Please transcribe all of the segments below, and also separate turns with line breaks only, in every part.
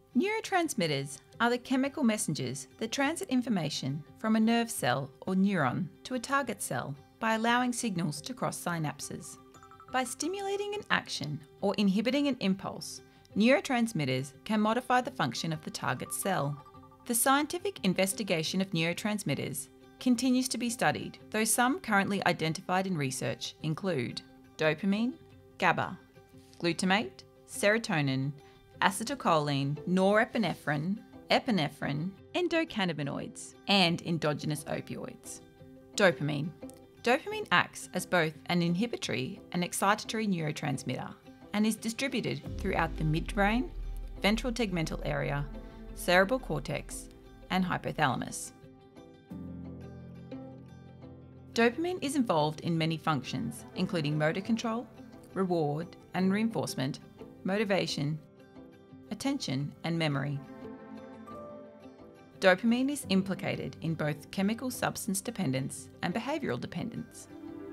Neurotransmitters are the chemical messengers that transit information from a nerve cell or neuron to a target cell by allowing signals to cross synapses. By stimulating an action or inhibiting an impulse, neurotransmitters can modify the function of the target cell. The scientific investigation of neurotransmitters continues to be studied, though some currently identified in research include dopamine, GABA, glutamate, serotonin, acetylcholine, norepinephrine, epinephrine, endocannabinoids, and endogenous opioids. Dopamine. Dopamine acts as both an inhibitory and excitatory neurotransmitter and is distributed throughout the midbrain, ventral tegmental area, cerebral cortex, and hypothalamus. Dopamine is involved in many functions, including motor control, reward and reinforcement, motivation, attention, and memory. Dopamine is implicated in both chemical substance dependence and behavioural dependence.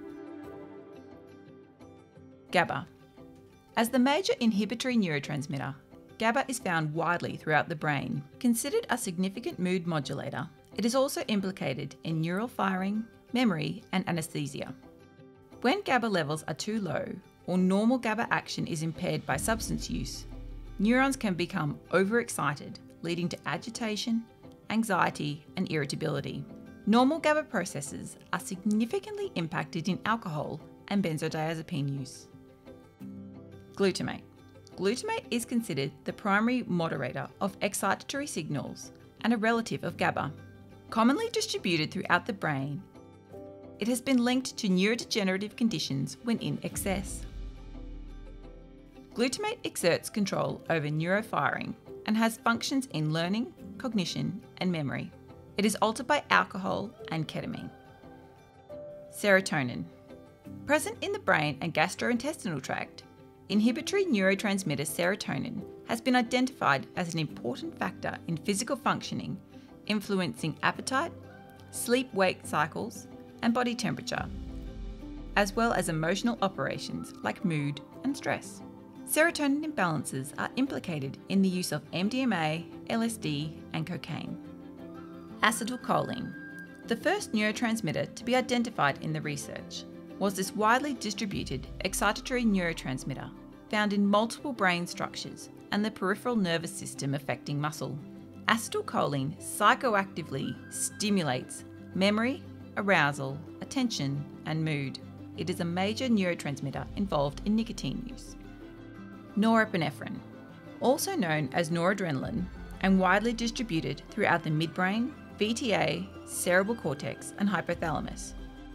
GABA. As the major inhibitory neurotransmitter, GABA is found widely throughout the brain. Considered a significant mood modulator, it is also implicated in neural firing, memory, and anesthesia. When GABA levels are too low or normal GABA action is impaired by substance use, neurons can become overexcited, leading to agitation, anxiety, and irritability. Normal GABA processes are significantly impacted in alcohol and benzodiazepine use. Glutamate. Glutamate is considered the primary moderator of excitatory signals and a relative of GABA. Commonly distributed throughout the brain, it has been linked to neurodegenerative conditions when in excess. Glutamate exerts control over neurofiring and has functions in learning, cognition, and memory. It is altered by alcohol and ketamine. Serotonin. Present in the brain and gastrointestinal tract, inhibitory neurotransmitter serotonin has been identified as an important factor in physical functioning, influencing appetite, sleep-wake cycles, and body temperature, as well as emotional operations like mood and stress. Serotonin imbalances are implicated in the use of MDMA, LSD, and cocaine. Acetylcholine. The first neurotransmitter to be identified in the research was this widely distributed excitatory neurotransmitter found in multiple brain structures and the peripheral nervous system affecting muscle. Acetylcholine psychoactively stimulates memory, arousal, attention, and mood. It is a major neurotransmitter involved in nicotine use. Norepinephrine, also known as noradrenaline and widely distributed throughout the midbrain, VTA, cerebral cortex, and hypothalamus.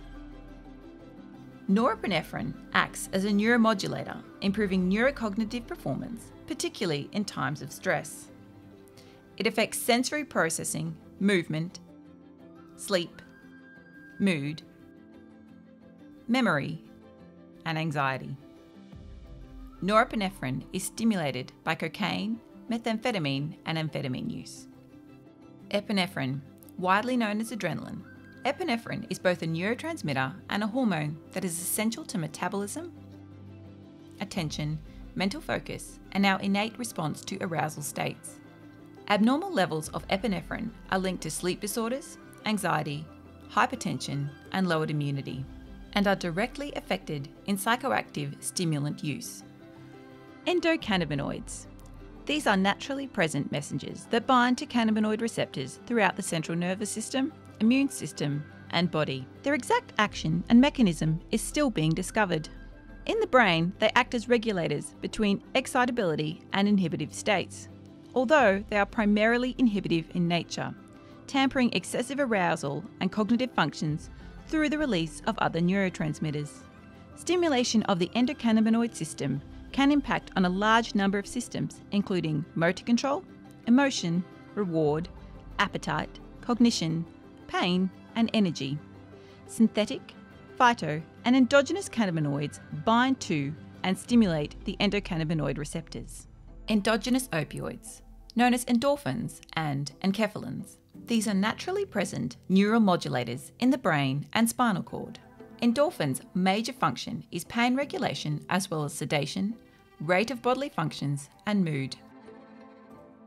Norepinephrine acts as a neuromodulator, improving neurocognitive performance, particularly in times of stress. It affects sensory processing, movement, sleep, mood, memory, and anxiety. Norepinephrine is stimulated by cocaine, methamphetamine, and amphetamine use. Epinephrine, widely known as adrenaline. Epinephrine is both a neurotransmitter and a hormone that is essential to metabolism, attention, mental focus, and our innate response to arousal states. Abnormal levels of epinephrine are linked to sleep disorders, anxiety, hypertension, and lowered immunity, and are directly affected in psychoactive stimulant use. Endocannabinoids. These are naturally present messengers that bind to cannabinoid receptors throughout the central nervous system, immune system, and body. Their exact action and mechanism is still being discovered. In the brain, they act as regulators between excitability and inhibitive states, although they are primarily inhibitive in nature, tampering excessive arousal and cognitive functions through the release of other neurotransmitters. Stimulation of the endocannabinoid system can impact on a large number of systems, including motor control, emotion, reward, appetite, cognition, pain, and energy. Synthetic, phyto, and endogenous cannabinoids bind to and stimulate the endocannabinoid receptors. Endogenous opioids, known as endorphins and enkephalins. These are naturally present neuromodulators in the brain and spinal cord. Endorphins' major function is pain regulation as well as sedation, rate of bodily functions, and mood.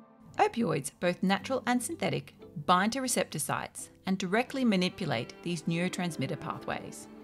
Opioids, both natural and synthetic, bind to receptor sites and directly manipulate these neurotransmitter pathways.